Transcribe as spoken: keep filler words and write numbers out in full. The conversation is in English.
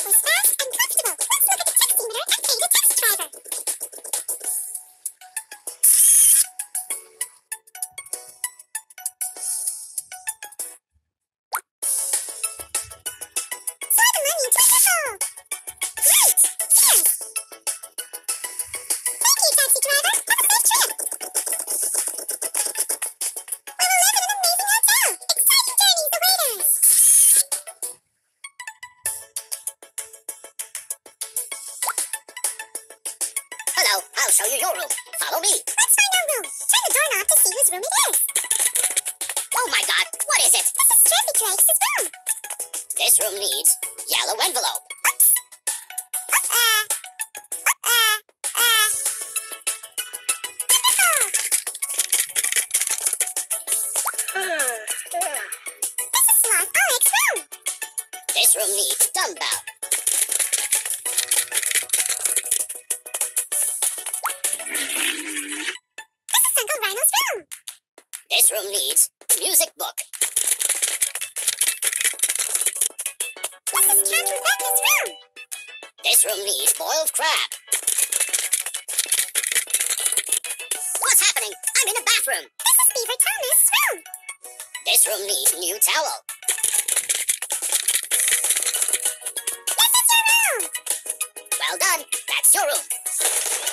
was fast and comfortable. Let's look at the taximeter and pay the taxi driver. Throw the money into the hole. Great! Yes! Thank you, taxi driver. Have a safe trip. We will live in an amazing hotel. Exciting journeys await us. Hello, I'll show you your room. Follow me. Let's find our room. Turn the doorknob to see whose room it is. Oh my god, what is it? This is Trophy Drake's room. This room needs yellow envelope. Oops. Uh, uh, uh. Wonderful. This is Sloth Oleg's room. This room needs dumbbell. This is Uncle Rhino's room. This room needs music book. This is Captain Becca's room. This room needs boiled crab. What's happening? I'm in the bathroom. This is Beaver Thomas's room. This room needs new towel. This is your room. Well done. That's your room.